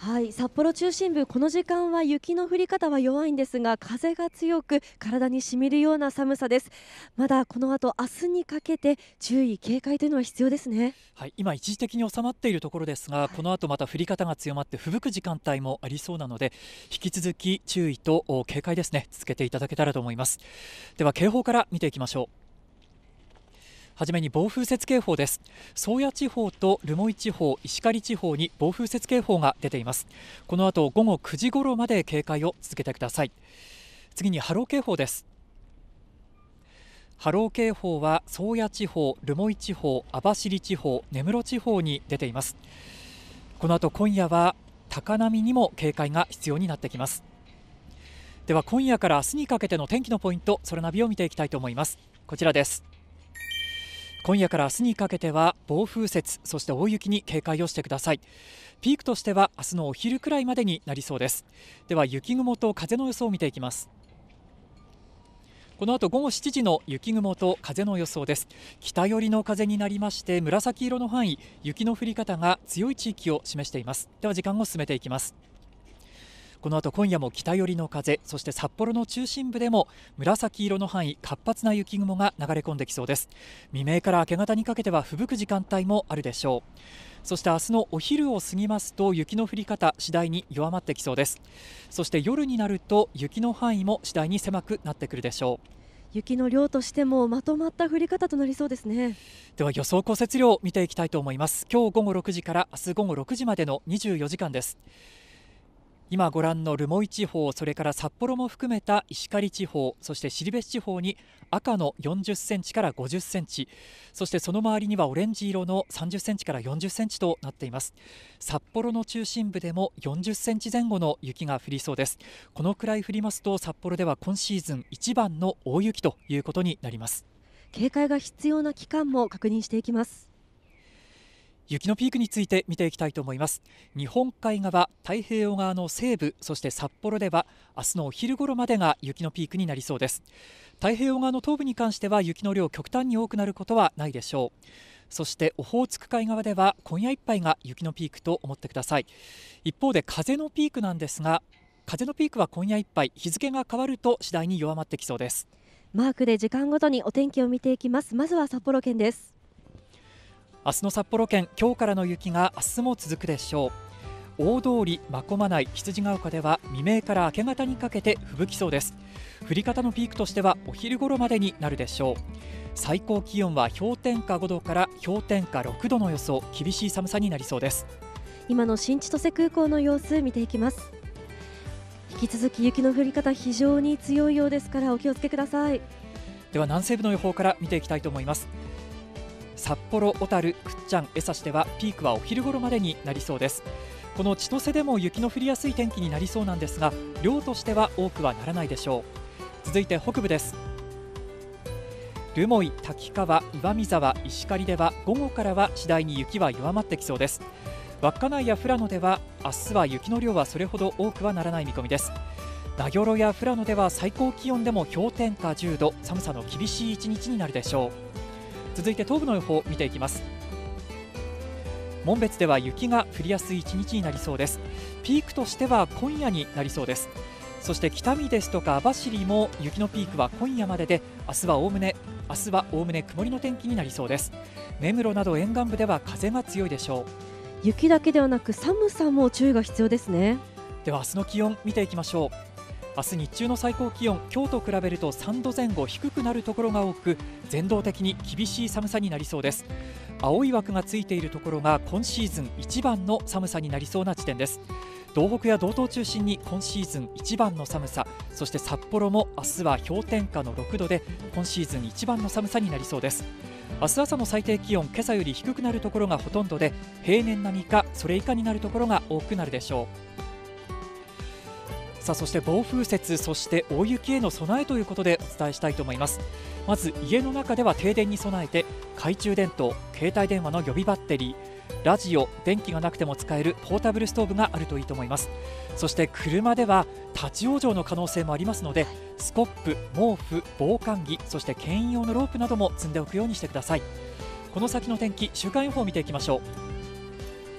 はい、札幌中心部、この時間は雪の降り方は弱いんですが、風が強く体に染みるような寒さです。まだこの後、明日にかけて注意警戒というのは必要ですね。 はい、今一時的に収まっているところですが、 はい、 この後また降り方が強まって吹雪く時間帯もありそうなので、引き続き注意と警戒ですね、続けていただけたらと思います。では警報から見ていきましょう。はじめに暴風雪警報です。宗谷地方と留萌地方、石狩地方に暴風雪警報が出ています。この後午後9時頃まで警戒を続けてください。次に波浪警報です。波浪警報は宗谷地方、留萌地方、網走地方、根室地方に出ています。この後今夜は高波にも警戒が必要になってきます。では今夜から明日にかけての天気のポイント、空ナビを見ていきたいと思います。こちらです。今夜から明日にかけては暴風雪、そして大雪に警戒をしてください。ピークとしては明日のお昼くらいまでになりそうです。では雪雲と風の予想を見ていきます。この後午後7時の雪雲と風の予想です。北寄りの風になりまして、紫色の範囲、雪の降り方が強い地域を示しています。では時間を進めていきます。この後今夜も北寄りの風、そして札幌の中心部でも紫色の範囲、活発な雪雲が流れ込んできそうです。未明から明け方にかけては吹雪く時間帯もあるでしょう。そして明日のお昼を過ぎますと雪の降り方次第に弱まってきそうです。そして夜になると雪の範囲も次第に狭くなってくるでしょう。 雪の量としてもまとまった降り方となりそうですね。 では予想降雪量を見ていきたいと思います。今日午後6時から明日午後6時までの24時間です。今ご覧の留萌地方、それから札幌も含めた石狩地方、そして後志地方に赤の40センチから50センチ、そしてその周りにはオレンジ色の30センチから40センチとなっています。札幌の中心部でも40センチ前後の雪が降りそうです。このくらい降りますと札幌では今シーズン一番の大雪ということになります。 警戒が必要な期間も確認していきます。 雪のピークについて見ていきたいと思います。日本海側、太平洋側の西部、そして札幌では明日のお昼頃までが雪のピークになりそうです。太平洋側の東部に関しては雪の量極端に多くなることはないでしょう。そしてオホーツク海側では今夜いっぱいが雪のピークと思ってください。一方で風のピークなんですが、風のピークは今夜いっぱい、日付が変わると次第に弱まってきそうです。 マークで時間ごとにお天気を見ていきます。まずは札幌県です。 明日の札幌県、今日からの雪が明日も続くでしょう。大通り、真駒内、羊ヶ丘では未明から明け方にかけて吹雪きそうです。降り方のピークとしてはお昼頃までになるでしょう。最高気温は氷点下5度から氷点下6度の予想、厳しい寒さになりそうです。 今の新千歳空港の様子見ていきます。引き続き雪の降り方非常に強いようですからお気をつけください。 では南西部の予報から見ていきたいと思います。札幌、小樽、倶知安、江差ではピークはお昼頃までになりそうです。この千歳でも雪の降りやすい天気になりそうなんですが、量としては多くはならないでしょう。続いて北部です。留萌、滝川、岩見沢、石狩では午後からは次第に雪は弱まってきそうです。稚内や富良野では明日は雪の量はそれほど多くはならない見込みです。名寄や富良野では最高気温でも氷点下10度、寒さの厳しい一日になるでしょう。続いて東部の予報を見ていきます。紋別では雪が降りやすい一日になりそうです。ピークとしては今夜になりそうです。そして北見ですとか網走も雪のピークは今夜までで、明日はおおむね曇りの天気になりそうです。根室など沿岸部では風が強いでしょう。 雪だけではなく寒さも注意が必要ですね。 では明日の気温見ていきましょう。明日日中の最高気温、今日と比べると3度前後低くなるところが多く、全道的に厳しい寒さになりそうです。青い枠がついているところが今シーズン一番の寒さになりそうな地点です。東北や道東を中心に今シーズン一番の寒さ、そして札幌も明日は氷点下の6度で今シーズン一番の寒さになりそうです。明日朝の最低気温、今朝より低くなるところがほとんどで、平年並みかそれ以下になるところが多くなるでしょう。さあそして暴風雪、そして大雪への備えということでお伝えしたいと思います。まず家の中では停電に備えて懐中電灯、携帯電話の予備バッテリー、ラジオ、電気がなくても使えるポータブルストーブがあるといいと思います。そして車では立ち往生の可能性もありますので、スコップ、毛布、防寒着、そして牽引用のロープなども積んでおくようにしてください。この先の天気、週間予報を見ていきましょう。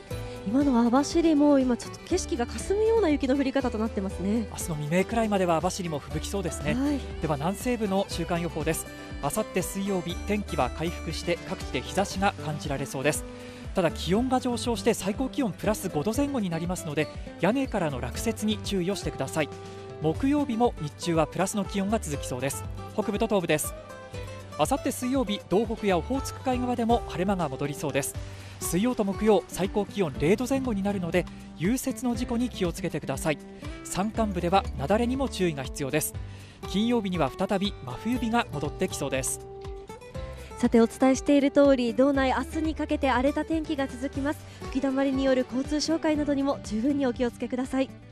今の網走も今ちょっと景色が霞むような雪の降り方となってますね。 明日の未明くらいまでは網走も吹雪きそうですね。 はい、 では南西部の週間予報です。あさって水曜日、天気は回復して各地で日差しが感じられそうです。ただ気温が上昇して最高気温プラス5度前後になりますので、屋根からの落雪に注意をしてください。木曜日も日中はプラスの気温が続きそうです。北部と東部です。あさって水曜日、道北やオホーツク海側でも晴れ間が戻りそうです。水曜と木曜、最高気温0度前後になるので融雪の事故に気をつけてください。山間部では雪崩にも注意が必要です。金曜日には再び真冬日が戻ってきそうです。 さてお伝えしている通り、道内明日にかけて荒れた天気が続きます。吹きだまりによる交通障害などにも十分にお気をつけください。